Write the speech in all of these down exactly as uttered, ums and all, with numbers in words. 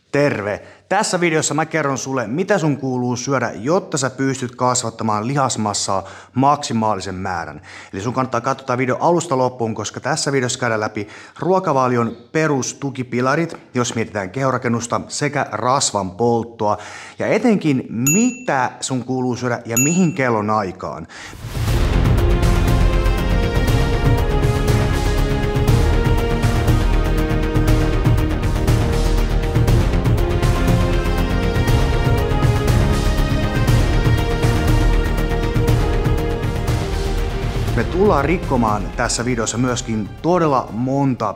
Terve! Tässä videossa mä kerron sulle, mitä sun kuuluu syödä, jotta sä pystyt kasvattamaan lihasmassaa maksimaalisen määrän. Eli sun kannattaa katsoa video alusta loppuun, koska tässä videossa käydään läpi ruokavalion perustukipilarit, jos mietitään kehorakennusta, sekä rasvan polttoa. Ja etenkin, mitä sun kuuluu syödä ja mihin kellon aikaan. Me tullaan rikkomaan tässä videossa myöskin todella monta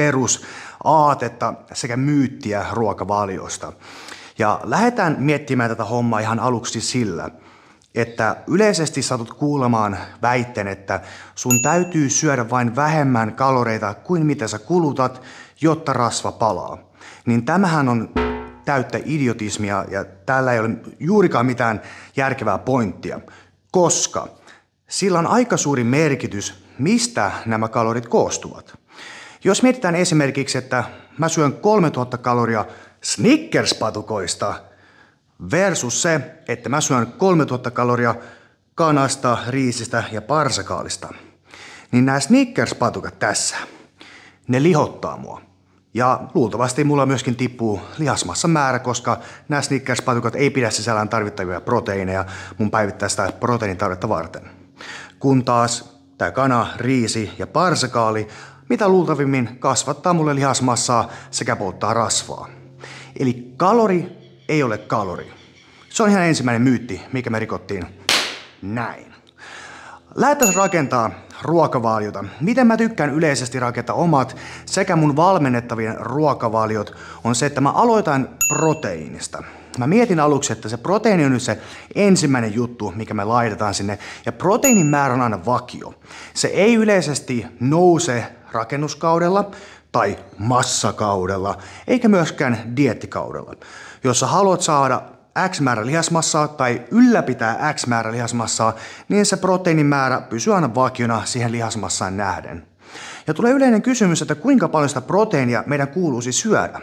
perusaatetta sekä myyttiä ruokavaliosta. Ja lähdetään miettimään tätä hommaa ihan aluksi sillä, että yleisesti satut kuulemaan väitteen, että sun täytyy syödä vain vähemmän kaloreita kuin mitä sä kulutat, jotta rasva palaa. Niin tämähän on täyttä idiotismia ja täällä ei ole juurikaan mitään järkevää pointtia, koska sillä on aika suuri merkitys, mistä nämä kalorit koostuvat. Jos mietitään esimerkiksi, että mä syön kolmetuhatta kaloria Snickers-patukoista versus se, että mä syön kolmetuhatta kaloria kanasta, riisistä ja parsakaalista, niin nämä Snickers-patukat tässä, ne lihottaa mua. Ja luultavasti mulla myöskin tippuu lihasmassan määrä, koska nämä Snickers-patukat ei pidä sisällään tarvittavia proteiineja mun päivittäistä proteiinitarvetta varten. Kun taas tämä kana, riisi ja parsakaali, mitä luultavimmin kasvattaa mulle lihasmassaa sekä polttaa rasvaa. Eli kalori ei ole kalori. Se on ihan ensimmäinen myytti, mikä me rikottiin näin. Lähdettäisiin rakentaa ruokavaliota. Miten mä tykkään yleisesti rakentaa omat sekä mun valmennettavien ruokavaliot on se, että mä aloitan proteiinista. Mä mietin aluksi, että se proteiini on nyt se ensimmäinen juttu, mikä me laitetaan sinne, ja proteiinin määrä on aina vakio. Se ei yleisesti nouse rakennuskaudella tai massakaudella, eikä myöskään dieettikaudella. Jos sä haluat saada X määrä lihasmassaa tai ylläpitää X määrä lihasmassaa, niin se proteiinin määrä pysyy aina vakiona siihen lihasmassaan nähden. Ja tulee yleinen kysymys, että kuinka paljon sitä proteiinia meidän kuuluisi syödä?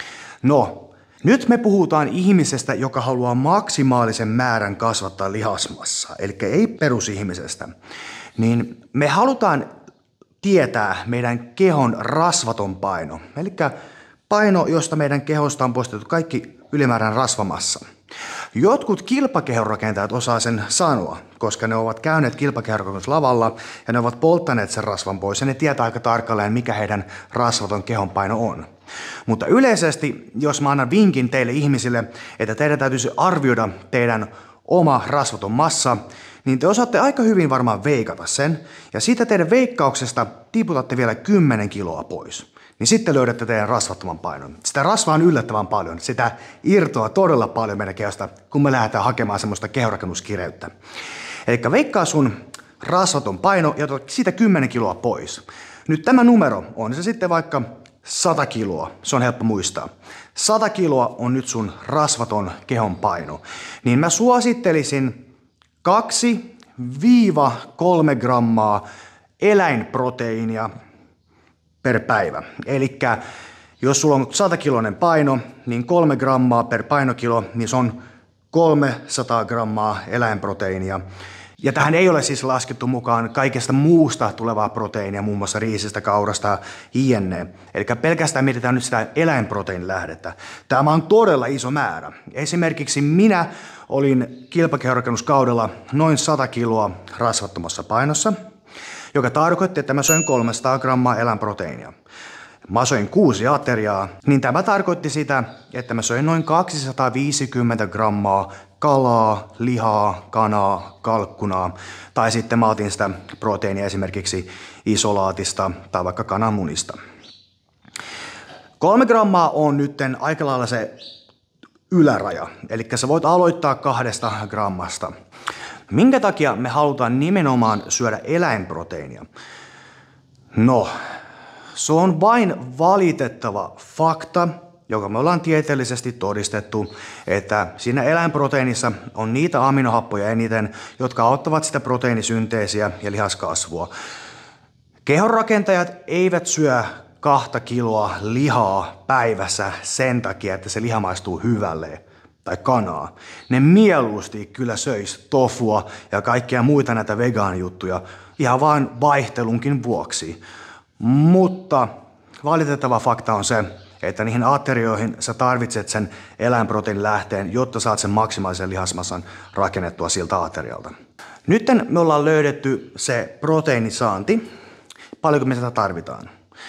No, nyt me puhutaan ihmisestä, joka haluaa maksimaalisen määrän kasvattaa lihasmassaa, eli ei perusihmisestä. Niin me halutaan tietää meidän kehon rasvaton paino, eli paino, josta meidän kehosta on poistettu kaikki ylimääräinen rasvamassa. Jotkut kilpakehonrakentajat osaa sen sanoa, koska ne ovat käyneet kilpakehonrakennuslavalla ja ne ovat polttaneet sen rasvan pois ja ne tietää aika tarkalleen, mikä heidän rasvaton kehonpaino on. Mutta yleisesti, jos mä annan vinkin teille ihmisille, että teidän täytyisi arvioida teidän oma rasvaton massa, niin te osaatte aika hyvin varmaan veikata sen, ja siitä teidän veikkauksesta tiputatte vielä kymmenen kiloa pois. Niin sitten löydätte teidän rasvattoman painon. Sitä rasvaa on yllättävän paljon, sitä irtoaa todella paljon meidän kehosta, kun me lähdetään hakemaan semmoista kehorakennuskireyttä. Eli veikkaa sun rasvaton paino ja otat siitä kymmenen kiloa pois. Nyt tämä numero on se sitten vaikka sata kiloa, se on helppo muistaa. sata kiloa on nyt sun rasvaton kehon paino. Niin mä suosittelisin kaksi kolme grammaa eläinproteiinia per päivä. Eli jos sulla on sata kiloinen paino, niin kolme grammaa per painokilo, niin se on kolmesataa grammaa eläinproteiinia. Ja tähän ei ole siis laskettu mukaan kaikesta muusta tulevaa proteiinia, muun muassa riisistä, kaurasta, jne. Eli pelkästään mietitään nyt sitä eläinproteiinilähdettä. Tämä on todella iso määrä. Esimerkiksi minä olin kilpakehonrakennuskaudella noin sata kiloa rasvattomassa painossa, joka tarkoitti, että mä söin kolmesataa grammaa eläinproteiinia. Mä söin kuusi ateriaa, niin tämä tarkoitti sitä, että mä söin noin kaksisataaviisikymmentä grammaa kalaa, lihaa, kanaa, kalkkunaa, tai sitten mä otin sitä proteiinia esimerkiksi isolaatista tai vaikka kananmunista. Kolme grammaa on nytten aika lailla se yläraja, eli sä voit aloittaa kahdesta grammasta. Minkä takia me halutaan nimenomaan syödä eläinproteiinia? No, se on vain valitettava fakta, joka me ollaan tieteellisesti todistettu, että siinä eläinproteiinissa on niitä aminohappoja eniten, jotka auttavat sitä proteiinisynteesiä ja lihaskasvua. Kehonrakentajat eivät syö kahta kiloa lihaa päivässä sen takia, että se liha maistuu hyvälle tai kanaa. Ne mieluusti kyllä söis tofua ja kaikkia muita näitä vegaanijuttuja ihan vain vaihtelunkin vuoksi. Mutta valitettava fakta on se, että niihin aterioihin sä tarvitset sen eläinproteiinilähteen, jotta saat sen maksimaalisen lihasmassan rakennettua siltä aterialta. Nyt me ollaan löydetty se proteiinisaanti. Paljonko me sitä tarvitaan?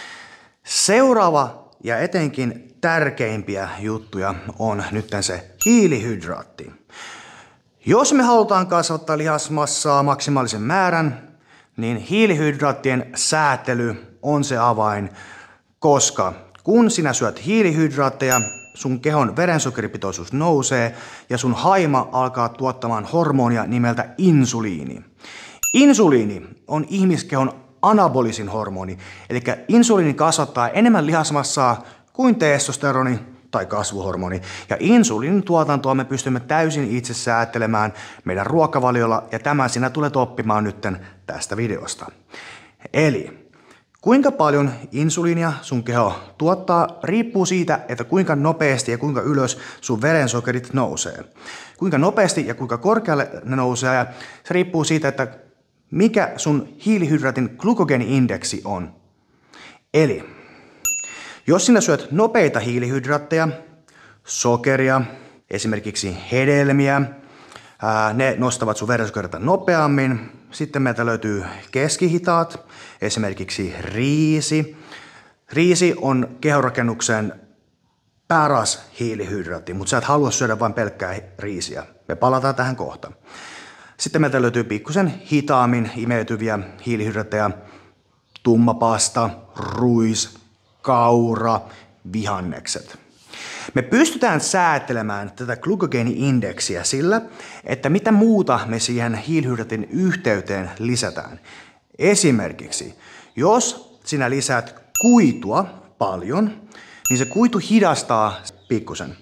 Seuraava ja etenkin tärkeimpiä juttuja on nyt se hiilihydraatti. Jos me halutaan kasvattaa lihasmassaa maksimaalisen määrän, niin hiilihydraattien säätely on se avain, koska kun sinä syöt hiilihydraatteja, sun kehon verensokeripitoisuus nousee ja sun haima alkaa tuottamaan hormonia nimeltä insuliini. Insuliini on ihmiskehon anabolisin hormoni, eli insuliini kasvattaa enemmän lihasmassaa kuin testosteroni tai kasvuhormoni. Ja insuliinin tuotantoa me pystymme täysin itse säätelemään meidän ruokavaliolla, ja tämä sinä tulet oppimaan nytten tästä videosta. Eli kuinka paljon insuliinia sun keho tuottaa riippuu siitä, että kuinka nopeasti ja kuinka ylös sun verensokerit nousee. Kuinka nopeasti ja kuinka korkealle ne nousee, ja se riippuu siitä, että mikä sun hiilihydraatin glukogeeni-indeksi on. Eli jos sinä syöt nopeita hiilihydraatteja, sokeria, esimerkiksi hedelmiä, ää, ne nostavat sun verensokereita nopeammin. Sitten meiltä löytyy keskihitaat, esimerkiksi riisi. Riisi on kehonrakennuksen paras hiilihydraatti, mutta sä et halua syödä vain pelkkää riisiä. Me palataan tähän kohta. Sitten meiltä löytyy pikkusen hitaammin imeytyviä hiilihydraatteja, tummapasta, ruis, kaura, vihannekset. Me pystytään säätelemään tätä glukogeeni-indeksiä sillä, että mitä muuta me siihen hiilihydraatin yhteyteen lisätään. Esimerkiksi, jos sinä lisäät kuitua paljon, niin se kuitu hidastaa pikkusen.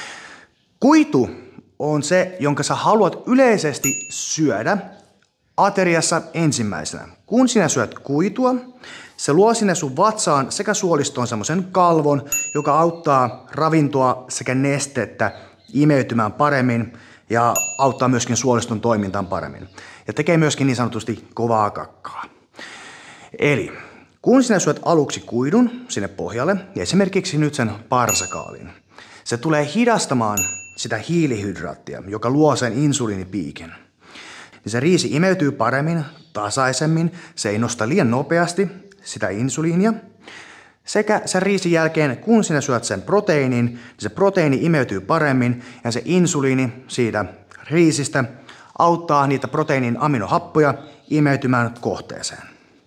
Kuitu on se, jonka sä haluat yleisesti syödä ateriassa ensimmäisenä. Kun sinä syöt kuitua, se luo sinne sun vatsaan sekä suolistoon semmoisen kalvon, joka auttaa ravintoa sekä nestettä imeytymään paremmin ja auttaa myöskin suoliston toimintaan paremmin. Ja tekee myöskin niin sanotusti kovaa kakkaa. Eli kun sinä syöt aluksi kuidun sinne pohjalle, ja esimerkiksi nyt sen parsakaalin, se tulee hidastamaan sitä hiilihydraattia, joka luo sen insuliinipiikin. Niin se riisi imeytyy paremmin, tasaisemmin, se ei nosta liian nopeasti sitä insuliinia. Sekä sen riisin jälkeen, kun sinä syöt sen proteiinin, niin se proteiini imeytyy paremmin ja se insuliini siitä riisistä auttaa niitä proteiinin aminohappoja imeytymään kohteeseen.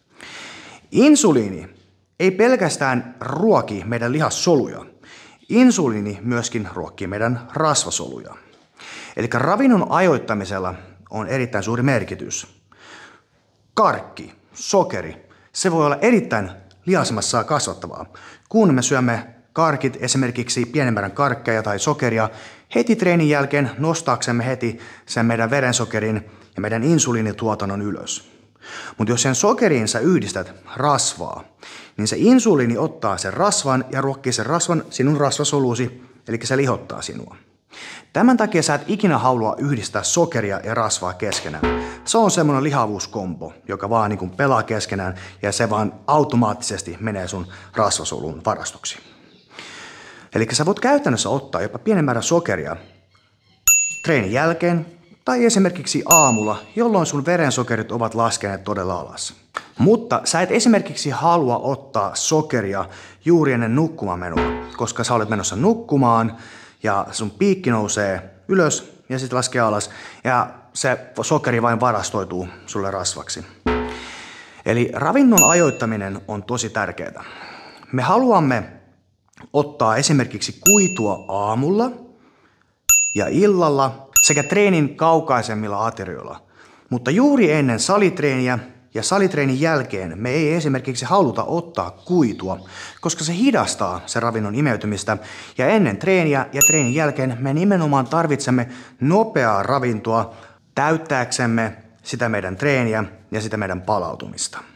Insuliini ei pelkästään ruoki meidän lihassoluja. Insuliini myöskin ruokkii meidän rasvasoluja. Eli ravinnon ajoittamisella on erittäin suuri merkitys. Karkki, sokeri, se voi olla erittäin lihasmassaa kasvattavaa. Kun me syömme karkit, esimerkiksi pienen määrän karkkeja tai sokeria, heti treenin jälkeen nostaaksemme heti sen meidän verensokerin ja meidän insuliinituotannon ylös. Mutta jos sen sokeriin sä yhdistät rasvaa, niin se insuliini ottaa sen rasvan ja ruokkii sen rasvan sinun rasvasolusi, eli se lihottaa sinua. Tämän takia sä et ikinä halua yhdistää sokeria ja rasvaa keskenään. Se on semmoinen lihavuuskombo, joka vaan niin kuin pelaa keskenään ja se vaan automaattisesti menee sun rasvasolun varastoksi. Eli sä voit käytännössä ottaa jopa pienen määrän sokeria treenin jälkeen tai esimerkiksi aamulla, jolloin sun verensokerit ovat laskeneet todella alas. Mutta sä et esimerkiksi halua ottaa sokeria juuri ennen nukkumaanmenoa, koska sä olet menossa nukkumaan ja sun piikki nousee ylös ja sitten laskee alas ja se sokeri vain varastoituu sulle rasvaksi. Eli ravinnon ajoittaminen on tosi tärkeää. Me haluamme ottaa esimerkiksi kuitua aamulla ja illalla sekä treenin kaukaisemmilla aterioilla. Mutta juuri ennen salitreeniä ja salitreenin jälkeen me ei esimerkiksi haluta ottaa kuitua, koska se hidastaa se ravinnon imeytymistä. Ja ennen treeniä ja treenin jälkeen me nimenomaan tarvitsemme nopeaa ravintoa täyttääksemme sitä meidän treeniä ja sitä meidän palautumista.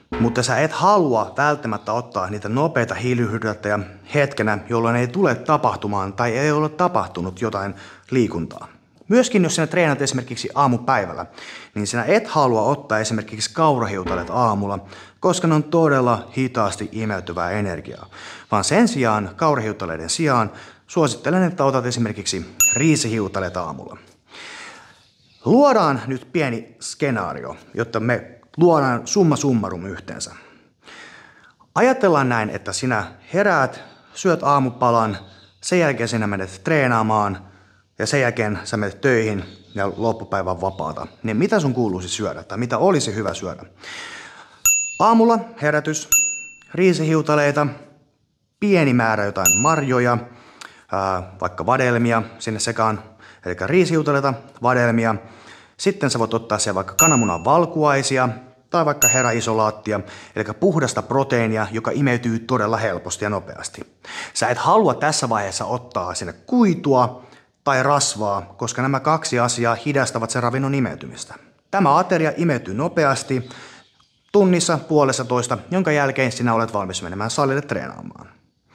Mutta sä et halua välttämättä ottaa niitä nopeita hiilihydraatteja hetkenä, jolloin ei tule tapahtumaan tai ei ole tapahtunut jotain liikuntaa. Myöskin jos sinä treenat esimerkiksi aamupäivällä, niin sinä et halua ottaa esimerkiksi kaurahiutaleet aamulla, koska ne on todella hitaasti imeytyvää energiaa. Vaan sen sijaan kaurahiutaleiden sijaan suosittelen, että otat esimerkiksi riisihiutaleet aamulla. Luodaan nyt pieni skenaario, jotta me luodaan summa summarum yhteensä. Ajatellaan näin, että sinä heräät, syöt aamupalan, sen jälkeen sinä menet treenaamaan ja sen jälkeen sä menet töihin ja loppupäivän vapaata. Niin mitä sun kuuluisi syödä tai mitä olisi hyvä syödä? Aamulla herätys, riisihiutaleita, pieni määrä jotain marjoja, ää, vaikka vadelmia sinne sekaan, eli riisihiutaleita, vadelmia. Sitten sä voit ottaa siellä vaikka kananmunan valkuaisia tai vaikka heräisolaattia, eli puhdasta proteiinia, joka imeytyy todella helposti ja nopeasti. Sä et halua tässä vaiheessa ottaa sinne kuitua tai rasvaa, koska nämä kaksi asiaa hidastavat sen ravinnon imeytymistä. Tämä ateria imeytyy nopeasti, tunnissa puolessa toista, jonka jälkeen sinä olet valmis menemään salille treenaamaan.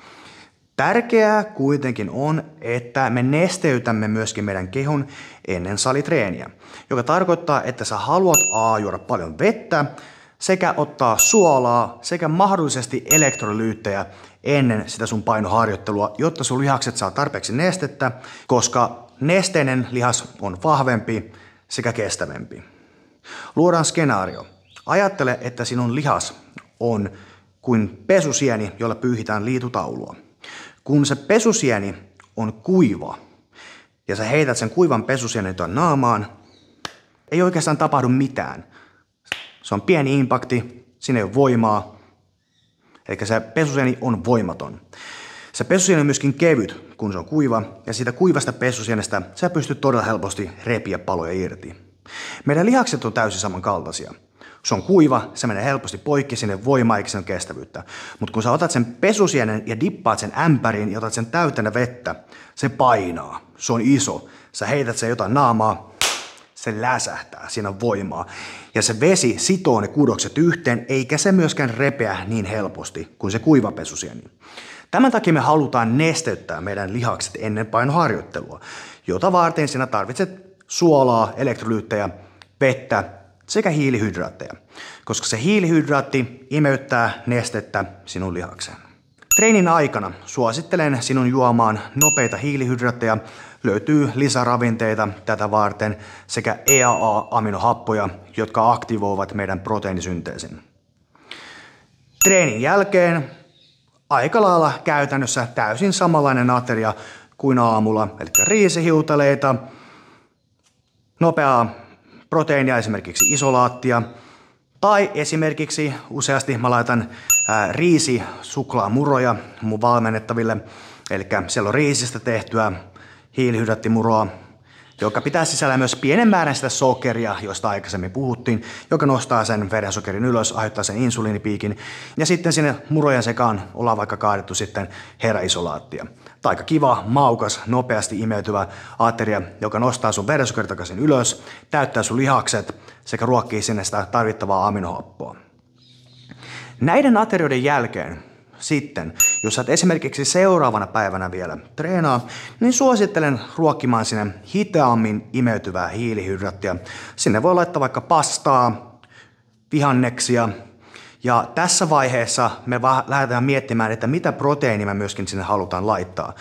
Tärkeää kuitenkin on, että me nesteytämme myöskin meidän kehon ennen salitreeniä, joka tarkoittaa, että sä haluat a. juoda paljon vettä sekä ottaa suolaa sekä mahdollisesti elektrolyyttejä ennen sitä sun painoharjoittelua, jotta sun lihakset saa tarpeeksi nestettä, koska nesteinen lihas on vahvempi sekä kestävämpi. Luodaan skenaario. Ajattele, että sinun lihas on kuin pesusieni, jolla pyyhitään liitutaulua. Kun se pesusieni on kuiva ja sä heität sen kuivan pesusienen tuon naamaan, ei oikeastaan tapahdu mitään. Se on pieni impakti, siinä ei ole voimaa, eli se pesusieni on voimaton. Se pesusieni on myöskin kevyt, kun se on kuiva, ja siitä kuivasta pesusienestä sä pystyt todella helposti repiä paloja irti. Meidän lihakset on täysin samankaltaisia. Se on kuiva, se menee helposti poikki, sinne voimaa eikä sen kestävyyttä. Mutta kun sä otat sen pesusienen ja dippaat sen ämpäriin ja otat sen täytänä vettä, se painaa. Se on iso. Sä heität sen jotain naamaa, se läsähtää, siinä on voimaa. Ja se vesi sitoo ne kudokset yhteen, eikä se myöskään repeä niin helposti kuin se kuiva pesusieni. Tämän takia me halutaan nesteyttää meidän lihakset ennen painoharjoittelua, jota varten sinä tarvitset suolaa, elektrolyyttejä, vettä sekä hiilihydraatteja, koska se hiilihydraatti imeyttää nestettä sinun lihakseen. Treenin aikana suosittelen sinun juomaan nopeita hiilihydraatteja, löytyy lisäravinteita tätä varten sekä E A A-aminohappoja, jotka aktivoivat meidän proteiinisynteesin. Treenin jälkeen aika lailla käytännössä täysin samanlainen ateria kuin aamulla, eli riisihiutaleita, nopeaa proteiinia, esimerkiksi isolaattia, tai esimerkiksi useasti mä laitan ää, riisisuklaamuroja mun valmennettaville, eli siellä on riisistä tehtyä hiilihydraattimuroa, joka pitää sisällä myös pienen määrän sitä sokeria, josta aikaisemmin puhuttiin, joka nostaa sen verensokerin ylös, aiheuttaa sen insuliinipiikin, ja sitten sinne murojen sekaan ollaan vaikka kaadettu sitten heräisolaattia. Tai aika kiva, maukas, nopeasti imeytyvä ateria, joka nostaa sun verensokerin takaisin ylös, täyttää sun lihakset sekä ruokkii sinne sitä tarvittavaa aminohappoa. Näiden aterioiden jälkeen sitten, jos sä et esimerkiksi seuraavana päivänä vielä treenaa, niin suosittelen ruokkimaan sinne hitaammin imeytyvää hiilihydraattia. Sinne voi laittaa vaikka pastaa, vihanneksia. Ja tässä vaiheessa me lähdetään miettimään, että mitä proteiinia me myöskin sinne halutaan laittaa.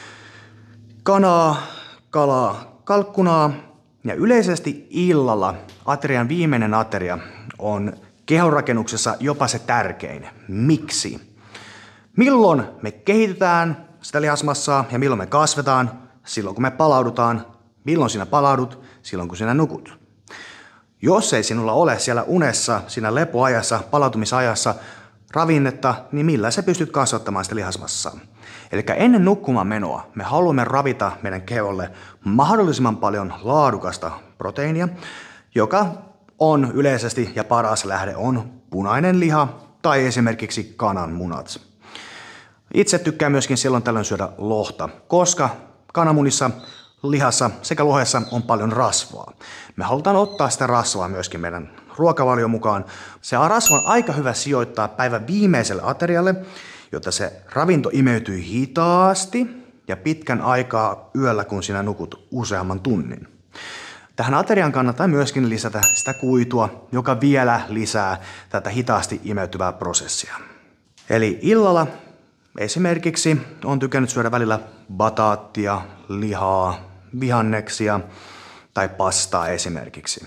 Kanaa, kalaa, kalkkunaa ja yleisesti illalla aterian viimeinen ateria on kehonrakennuksessa jopa se tärkein. Miksi? Milloin me kehitetään sitä lihasmassaa ja milloin me kasvetaan? Silloin kun me palaudutaan. Milloin sinä palaudut? Silloin kun sinä nukut. Jos ei sinulla ole siellä unessa, siinä lepoajassa, palautumisajassa ravinnetta, niin millä sä pystyt kasvattamaan sitä lihasmassaa? Eli ennen nukkumaan menoa me haluamme ravita meidän keholle mahdollisimman paljon laadukasta proteiinia, joka on yleisesti ja paras lähde on punainen liha tai esimerkiksi kananmunat. Itse tykkään myöskin silloin tällöin syödä lohta, koska kananmunissa, lihassa sekä lohessa on paljon rasvaa. Me halutaan ottaa sitä rasvaa myöskin meidän ruokavalion mukaan. Se rasva on aika hyvä sijoittaa päivän viimeiselle aterialle, jotta se ravinto imeytyy hitaasti ja pitkän aikaa yöllä, kun sinä nukut useamman tunnin. Tähän ateriaan kannattaa myöskin lisätä sitä kuitua, joka vielä lisää tätä hitaasti imeytyvää prosessia. Eli illalla esimerkiksi on tykännyt syödä välillä bataattia, lihaa, vihanneksia tai pastaa esimerkiksi.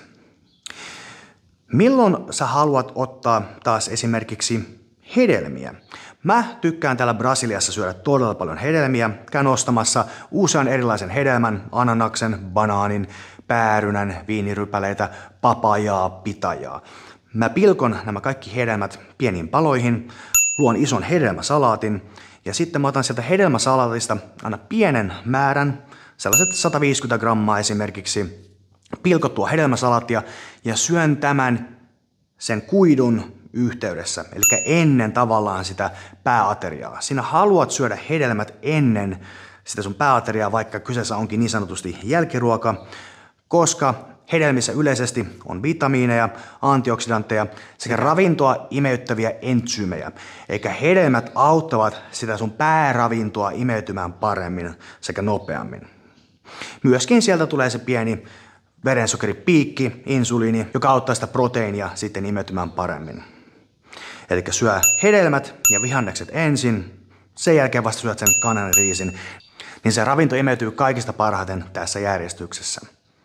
Milloin sä haluat ottaa taas esimerkiksi hedelmiä? Mä tykkään täällä Brasiliassa syödä todella paljon hedelmiä. Käyn ostamassa usean erilaisen hedelmän, ananaksen, banaanin, päärynän, viinirypäleitä, papajaa, pitajaa. Mä pilkon nämä kaikki hedelmät pieniin paloihin, luon ison hedelmäsalaatin ja sitten mä otan sieltä hedelmäsalaatista aina pienen määrän, sellaiset sata viisikymmentä grammaa esimerkiksi, pilkottua hedelmäsalaattia ja syön tämän sen kuidun yhteydessä, eli ennen tavallaan sitä pääateriaa. Sinä haluat syödä hedelmät ennen sitä sun pääateriaa, vaikka kyseessä onkin niin sanotusti jälkiruoka, koska hedelmissä yleisesti on vitamiineja, antioksidantteja sekä ravintoa imeyttäviä entsyymejä, eikä hedelmät auttavat sitä sun pääravintoa imeytymään paremmin sekä nopeammin. Myöskin sieltä tulee se pieni verensokeripiikki, insuliini, joka auttaa sitä proteiinia sitten imeytymään paremmin. Eli syö hedelmät ja vihannekset ensin, sen jälkeen vasta syöt sen kanan ja riisin, niin se ravinto imeytyy kaikista parhaiten tässä järjestyksessä.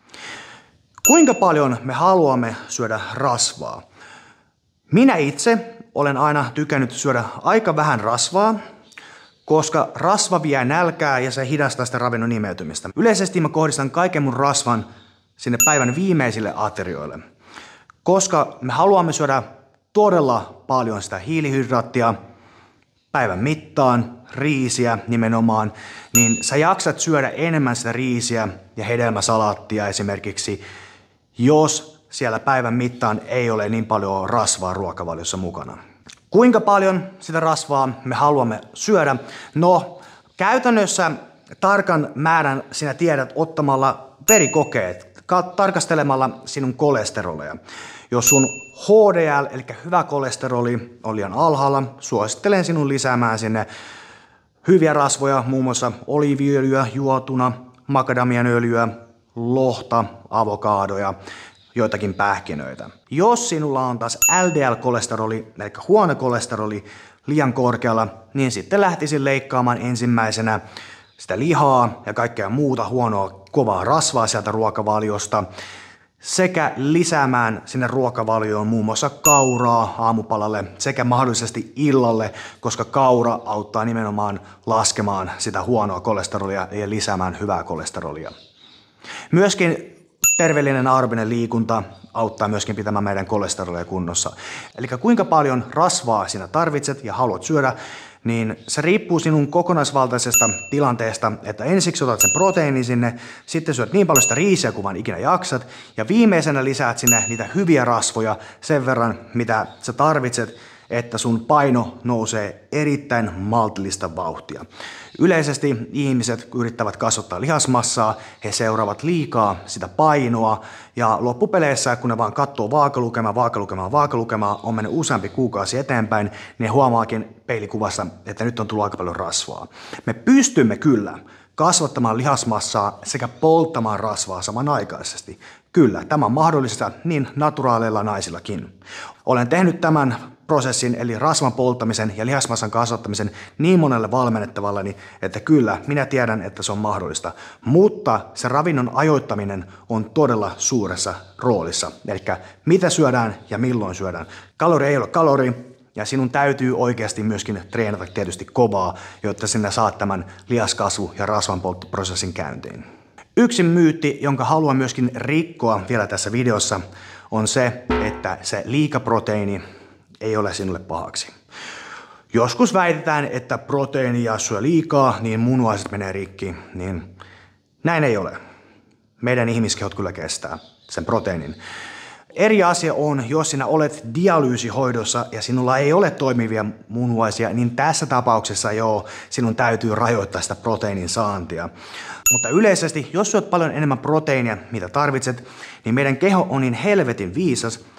Kuinka paljon me haluamme syödä rasvaa? Minä itse olen aina tykännyt syödä aika vähän rasvaa, koska rasva vie nälkää ja se hidastaa sitä ravinnon imeytymistä. Yleisesti mä kohdistan kaiken mun rasvan sinne päivän viimeisille aterioille, koska me haluamme syödä todella paljon sitä hiilihydraattia päivän mittaan, riisiä nimenomaan, niin sä jaksat syödä enemmän sitä riisiä ja hedelmäsalaattia esimerkiksi, jos siellä päivän mittaan ei ole niin paljon rasvaa ruokavaliossa mukana. Kuinka paljon sitä rasvaa me haluamme syödä? No, käytännössä tarkan määrän sinä tiedät ottamalla verikokeet, tarkastelemalla sinun kolesteroleja. Jos sun H D L, eli hyvä kolesteroli, on liian alhaalla, suosittelen sinun lisäämään sinne hyviä rasvoja, muun muassa oliiviöljyä juotuna, makadamianöljyä, lohta, avokaadoja, joitakin pähkinöitä. Jos sinulla on taas L D L-kolesteroli, eli huono kolesteroli, liian korkealla, niin sitten lähtisin leikkaamaan ensimmäisenä sitä lihaa ja kaikkea muuta huonoa, kovaa rasvaa sieltä ruokavaliosta, sekä lisäämään sinne ruokavalioon muun muassa kauraa aamupalalle sekä mahdollisesti illalle, koska kaura auttaa nimenomaan laskemaan sitä huonoa kolesterolia ja lisäämään hyvää kolesterolia. Myöskin terveellinen aerobinen liikunta auttaa myöskin pitämään meidän kolesterolia kunnossa. Eli kuinka paljon rasvaa sinä tarvitset ja haluat syödä, niin se riippuu sinun kokonaisvaltaisesta tilanteesta, että ensiksi otat sen proteiinin sinne, sitten syöt niin paljon sitä riisiä kuin vaan ikinä jaksat, ja viimeisenä lisäät sinne niitä hyviä rasvoja sen verran, mitä sä tarvitset, että sun paino nousee erittäin maltillista vauhtia. Yleisesti ihmiset yrittävät kasvattaa lihasmassaa, he seuraavat liikaa sitä painoa ja loppupeleissä, kun ne vaan katsoo vaakalukemaa, vaakalukemaa, vaakalukemaa, on mennyt useampi kuukausi eteenpäin, niin ne huomaakin peilikuvassa, että nyt on tullut aika paljon rasvaa. Me pystymme kyllä kasvattamaan lihasmassaa sekä polttamaan rasvaa samanaikaisesti. Kyllä, tämä on mahdollista niin naturaaleilla naisillakin. Olen tehnyt tämän prosessin eli rasvan polttamisen ja lihasmassan kasvattamisen niin monelle valmennettavalleni, että kyllä, minä tiedän, että se on mahdollista. Mutta se ravinnon ajoittaminen on todella suuressa roolissa. Eli mitä syödään ja milloin syödään. Kalori ei ole kalori. Ja sinun täytyy oikeasti myöskin treenata tietysti kovaa, jotta sinä saat tämän lihaskasvu- ja rasvanpolttoprosessin käyntiin. Yksi myytti, jonka haluan myöskin rikkoa vielä tässä videossa, on se, että se liikaproteiini ei ole sinulle pahaksi. Joskus väitetään, että proteiinia syö liikaa, niin munuaiset menee rikki, niin näin ei ole. Meidän ihmiskehot kyllä kestää sen proteiinin. Eri asia on, jos sinä olet dialyysihoidossa ja sinulla ei ole toimivia munuaisia, niin tässä tapauksessa joo, sinun täytyy rajoittaa sitä proteiinin saantia. Mutta yleisesti, jos syöt paljon enemmän proteiinia, mitä tarvitset, niin meidän keho on niin helvetin viisas,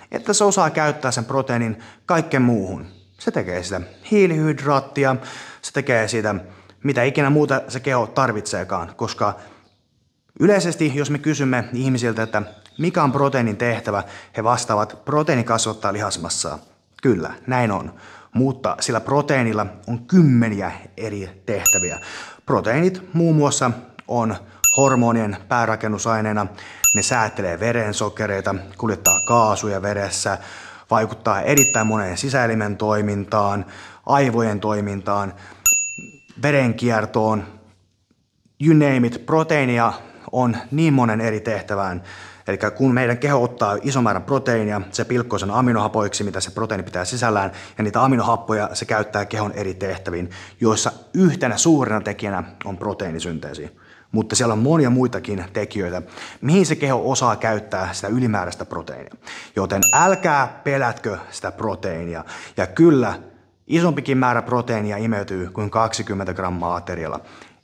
että se osaa käyttää sen proteiinin kaikkeen muuhun. Se tekee sitä hiilihydraattia, se tekee siitä mitä ikinä muuta se keho tarvitseekaan, koska yleisesti jos me kysymme ihmisiltä, että mikä on proteiinin tehtävä, he vastaavat, proteiini kasvattaa lihasmassaa. Kyllä, näin on, mutta sillä proteiinilla on kymmeniä eri tehtäviä. Proteiinit muun muassa on hormonien päärakennusaineena, ne säätelee verensokereita, kuljettaa kaasuja veressä, vaikuttaa erittäin moneen sisäelimen toimintaan, aivojen toimintaan, verenkiertoon, you name it, proteiinia on niin monen eri tehtävään. Eli kun meidän keho ottaa ison määrän proteiinia, se pilkkoo sen aminohapoiksi, mitä se proteiini pitää sisällään, ja niitä aminohappoja se käyttää kehon eri tehtäviin, joissa yhtenä suurena tekijänä on proteiinisynteesi. Mutta siellä on monia muitakin tekijöitä, mihin se keho osaa käyttää sitä ylimääräistä proteiinia. Joten älkää pelätkö sitä proteiinia. Ja kyllä, isompikin määrä proteiinia imeytyy kuin kaksikymmentä grammaa aterialla.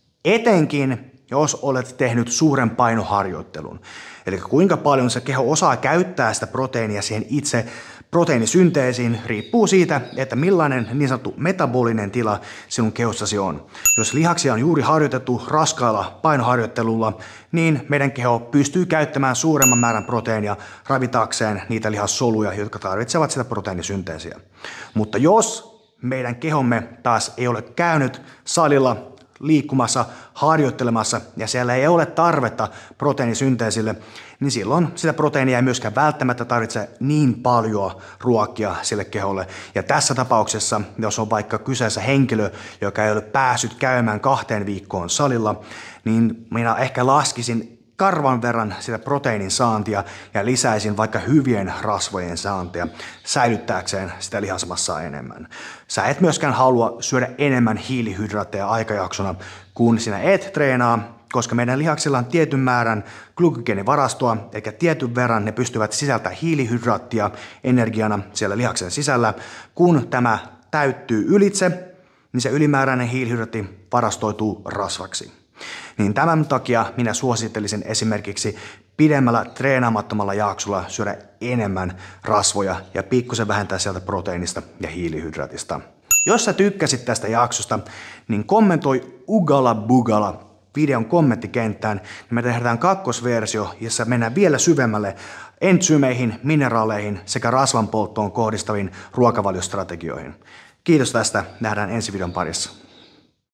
Etenkin, jos olet tehnyt suuren painoharjoittelun. Eli kuinka paljon se keho osaa käyttää sitä proteiinia siihen itse proteiinisynteesiin riippuu siitä, että millainen niin sanottu metabolinen tila sinun kehossasi on. Jos lihaksia on juuri harjoitettu raskaalla painoharjoittelulla, niin meidän keho pystyy käyttämään suuremman määrän proteiinia ravitakseen niitä lihassoluja, jotka tarvitsevat sitä proteiinisynteesiä. Mutta jos meidän kehomme taas ei ole käynyt salilla liikkumassa, harjoittelemassa ja siellä ei ole tarvetta proteiinisynteesille, niin silloin sitä proteiinia ei myöskään välttämättä tarvitse niin paljon ruokia sille keholle. Ja tässä tapauksessa, jos on vaikka kyseessä henkilö, joka ei ole päässyt käymään kahteen viikkoon salilla, niin minä ehkä laskisin karvan verran sitä proteiinin saantia ja lisäisin vaikka hyvien rasvojen saantia säilyttääkseen sitä lihasmassaa enemmän. Sä et myöskään halua syödä enemmän hiilihydraatteja aikajaksona, kun sinä et treenaa, koska meidän lihaksilla on tietyn määrän glykogeenivarastoa, eli tietyn verran ne pystyvät sisältämään hiilihydraattia energiana siellä lihaksen sisällä. Kun tämä täyttyy ylitse, niin se ylimääräinen hiilihydraatti varastoituu rasvaksi. Niin tämän takia minä suosittelisin esimerkiksi pidemmällä treenaamattomalla jaksolla syödä enemmän rasvoja ja pikkusen vähentää sieltä proteiinista ja hiilihydraatista. Jos sä tykkäsit tästä jaksosta, niin kommentoi Ugala Bugala videon kommenttikenttään, niin me tehdään kakkosversio, jossa mennään vielä syvemmälle entsyymeihin, mineraaleihin sekä rasvanpolttoon kohdistaviin ruokavaliostrategioihin. Kiitos tästä, nähdään ensi videon parissa.